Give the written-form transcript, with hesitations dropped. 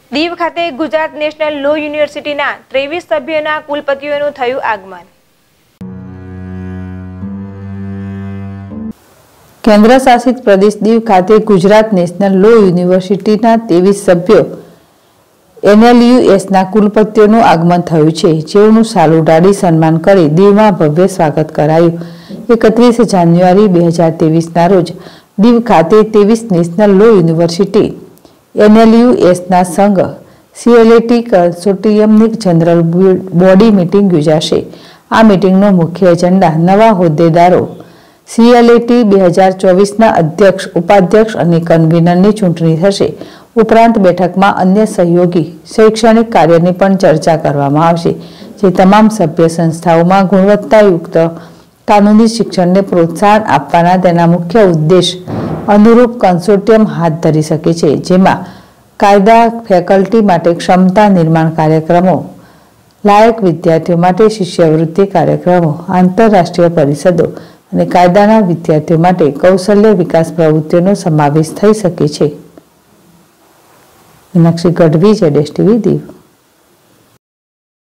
દીવ ખાતે Gujarat national law યુનિવર્સિટીના 23 સભ્યોના કુલપતિઓનું થયું આગમન। કેન્દ્ર શાસિત પ્રદેશ દીવ ખાતે ગુજરાત નેશનલ લો યુનિવર્સિટીના 23 સભ્યો NLUSના કુલપતિઓનું આગમન થયું છે, જેઓનું સાલ ઉડાડી સન્માન કરી દીવમાં ભવ્ય સ્વાગત કરાયું। 31 જાન્યુઆરી 2023ના રોજ દીવ ખાતે 23 નેશનલ લો યુનિવર્સિટી NLUSના સંઘ CLAT કન્સોર્ટિયમની જનરલ બોડી મીટિંગ યોજાશે। આ મીટિંગનો મુખ્ય એજન્ડા નવા હોદ્દેદારો CLAT 2024ના અધ્યક્ષ, ઉપાધ્યક્ષ અને કન્વીનરની ચૂંટણી થશે। ઉપરાંત બેઠકમાં અન્ય સહયોગી શૈક્ષણિક કાર્યની પણ ચર્ચા કરવામાં આવશે, જે તમામ સભ્ય સંસ્થાઓમાં ગુણવત્તાયુક્ત કાનૂની શિક્ષણને પ્રોત્સાહન આપવાના તેના મુખ્ય ઉદ્દેશ અનુરૂપ કન્સોર્ટિયમ હાથ ધરી શકે છે, જેમાં કાયદા ફેકલ્ટી માટે ક્ષમતા નિર્માણ કાર્યક્રમો, લાયક વિદ્યાર્થીઓ માટે શિષ્યવૃત્તિ કાર્યક્રમો, આંતરરાષ્ટ્રીય પરિષદો અને કાયદાના વિદ્યાર્થીઓ માટે કૌશલ્ય વિકાસ પ્રવૃત્તિઓનો સમાવેશ થઈ શકે છે। મીનાક્ષી ગઢવી, ZSTV દીવ।